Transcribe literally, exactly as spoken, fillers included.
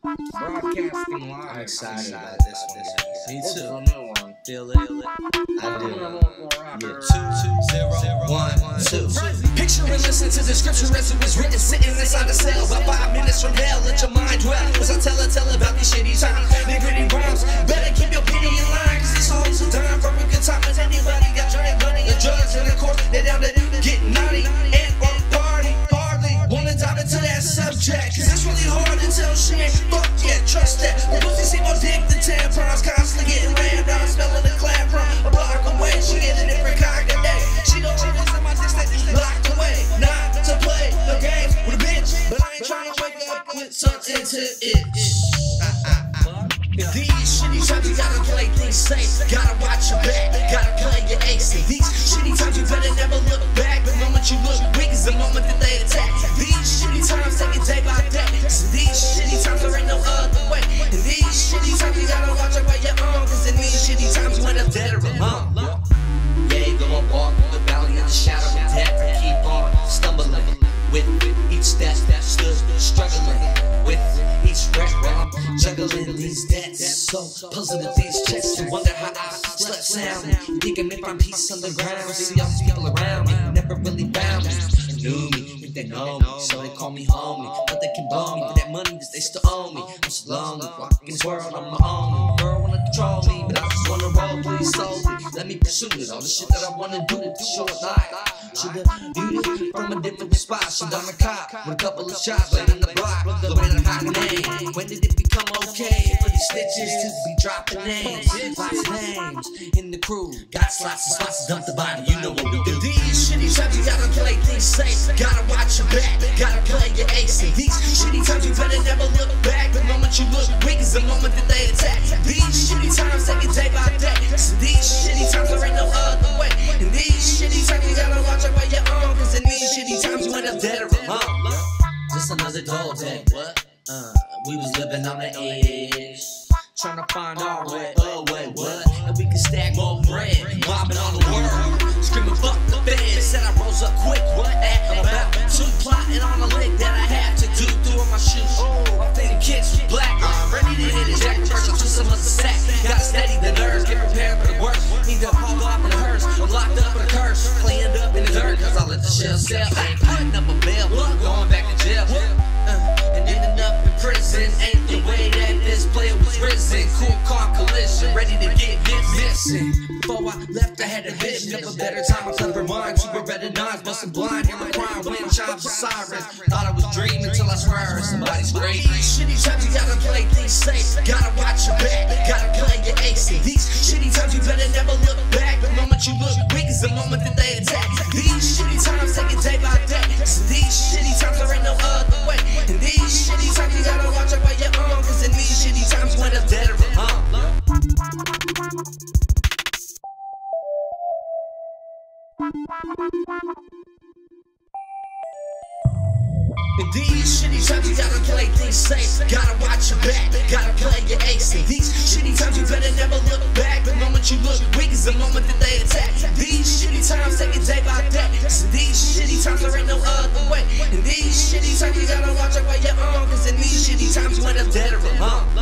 Broadcasting live. I'm excited about this one, guys. Me This too. is a new one. Feel it. I do. Yeah. Yeah. Two, two, zero, one, two. Picture and listen to the scripture as it was written, sitting inside the cell. About five minutes from hell, let your mind dwell. As I tell her, tell her about these shitty times. They gritty rhymes, better keep your pity in line. Cause it's always a dime for a good time. As anybody got giant money and drugs, and of course, they down to get naughty and or party. Hardly wanna dive into that subject, cause it's really hard to tell shit. Fuck yeah, trust that. The pussy seem more dick than tampons, constantly getting rammed on, smelling the clap from a block away. She get a different kind of day. She don't want this in my dick that locked away. Not to play the games with a bitch, but I ain't trying to wake up with something to itch. In these shitty times, you gotta play things safe. Gotta watch your back, gotta play your ace. In these shitty times, you better never look back. The moment you look weak is the moment that they attack. These shitty times, take it day by day. So these shitty times, there ain't no other way. In these shitty times, you gotta watch out where you're on. Cause in these shitty times, you end up dead or alone. Yeah, you gonna walk through the valley of the shadow of death and keep on stumbling with each step, stood struggling with each step while I'm juggling these debts. So puzzling these checks and wonder how I slept sound. Thinking if I'm peace on the ground, see all these people around me never really found me and knew me. Think they know me, so they call me homie, but they can blow me for that money that they still owe me. I'm so lonely, walking this world on my own. Girl wanna control me, but I just wanna roll please slowly. Let me pursue it, all the shit that I wanna do to show it life. Should've viewed it from a different spot. Should've done a cop with a couple of shots laid in the block. The way that I name. When did it become okay for these snitches to be dropping names? Lots of names in the crew. Got slots and spots to dump the body. You know what we do. These shitty times, you gotta play things safe. Gotta watch your back. Gotta play your ace. In these shitty times, you better never look back. The moment you look weak is the moment that they attack. These shitty times, take it day by day. So these shitty times, there ain't no other way. In these shitty times, you gotta watch out where you're on. Cause in these shitty times, you end up dead or alone. Just another dull day. What? Uh, we was living on the edge, trying to find our way. Oh wait, what? And we can stack more bread, mobbing on the world, screaming fuck the feds. Said I rose up quick. What? At about two plotting on a lick that I had to do through my shoes. Oh, I'm thinking kids was black. I'm ready to hit a jack commercial to some of the sack. Gotta steady the nerves, get prepared for the worst. Need to haul off in the hearse. I'm locked up in a curse, cleaned up in the dirt, cause I let the shell sell. Ain't putting up a bail, going back to jail. Uh, and ending up in prison ain't the way that this player was risen. Cool car collision, ready to get missing. Before I left, I had a vision of a better time. I clever mind, super red eyes, busting blind, hear my crying, wind chimes and sirens. Thought I was dreaming till I swear I heard somebody scream. These shitty times, you gotta play things safe. Gotta watch your back, gotta play your ace. These shitty times, you better never look back. The moment you look weak is the moment that they attack. These shitty times, take it day by day. So these shitty times, there ain't no other way. In these shitty times, you gotta watch out where you're on. Cause in these shitty times, you end up dead or alone. In these shitty times, you gotta play things safe. Gotta watch your back, gotta play your ace. In these shitty times, you better never look back. The moment you look weak is the moment that they attack. These shitty times, take it day by day. So these shitty times, there ain't no other way. In these shitty times, you gotta watch out where you're on. Cause in these shitty times, you end up dead or alone.